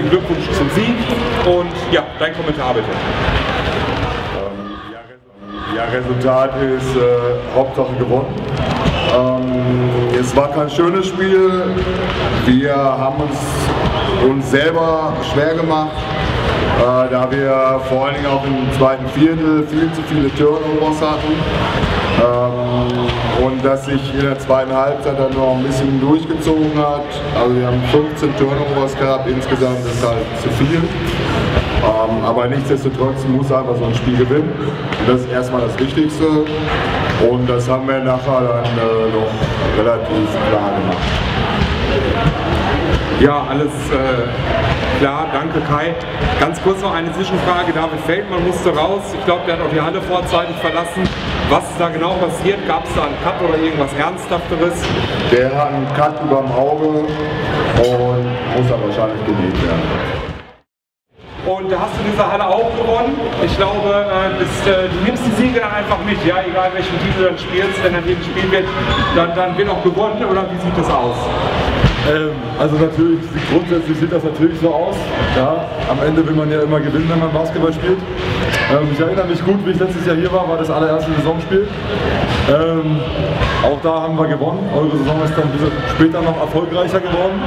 herzlichen Glückwunsch zum Sieg und ja, dein Kommentar bitte. Ja, Resultat ist Hauptsache gewonnen. Es war kein schönes Spiel. Wir haben uns selber schwer gemacht, da wir vor allen Dingen auch im zweiten Viertel viel zu viele Turnovers hatten. Und dass sich in der zweiten Halbzeit dann noch ein bisschen durchgezogen hat. Also wir haben 15 Turnovers gehabt, insgesamt ist halt zu viel. Aber nichtsdestotrotz muss einfach so ein Spiel gewinnen. Und das ist erstmal das Wichtigste. Und das haben wir nachher dann noch relativ klar gemacht. Ja, alles klar, danke Kai. Ganz kurz noch eine Zwischenfrage, David Feldmann musste raus. Ich glaube, der hat auch die Halle vorzeitig verlassen. Was ist da genau passiert? Gab es da einen Cut oder irgendwas Ernsthafteres? Der hat einen Cut überm Auge und muss dann wahrscheinlich genäht werden. Und da hast du diese Halle auch gewonnen. Ich glaube, du nimmst die Siege dann einfach mit, ja, egal welchen Titel du dann spielst, wenn dann hier gespielt wird, dann wird auch gewonnen, oder wie sieht das aus? Also natürlich, grundsätzlich sieht das natürlich so aus. Ja, am Ende will man ja immer gewinnen, wenn man Basketball spielt. Ich erinnere mich gut, wie ich letztes Jahr hier war das allererste Saisonspiel. Auch da haben wir gewonnen. Eure Saison ist dann ein bisschen später noch erfolgreicher geworden.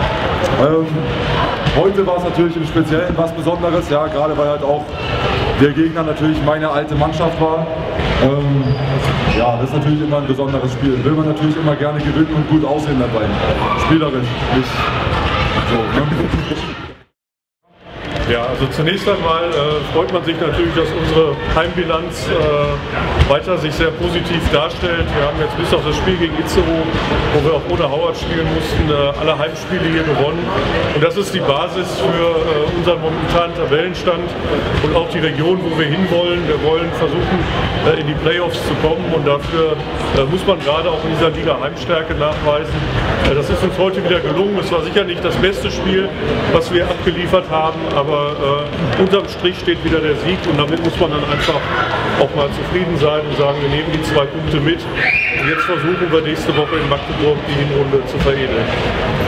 Heute war es natürlich im Speziellen was Besonderes, ja, gerade weil halt auch der Gegner natürlich meine alte Mannschaft war. Ja, das ist natürlich immer ein besonderes Spiel. Will man natürlich immer gerne gewinnen und gut aussehen dabei. Spielerisch, nicht so. Ne? Ja, also zunächst einmal freut man sich natürlich, dass unsere Heimbilanz weiter sich sehr positiv darstellt. Wir haben jetzt bis auf das Spiel gegen Itzehoe, wo wir auch ohne Howard spielen mussten, alle Heimspiele hier gewonnen. Und das ist die Basis für unseren momentanen Tabellenstand und auch die Region, wo wir hinwollen. Wir wollen versuchen, in die Playoffs zu kommen und dafür muss man gerade auch in dieser Liga Heimstärke nachweisen. Das ist uns heute wieder gelungen. Es war sicher nicht das beste Spiel, was wir abgeliefert haben, aber unterm Strich steht wieder der Sieg und damit muss man dann einfach auch mal zufrieden sein und sagen, wir nehmen die 2 Punkte mit und jetzt versuchen wir nächste Woche in Magdeburg die Hinrunde zu veredeln.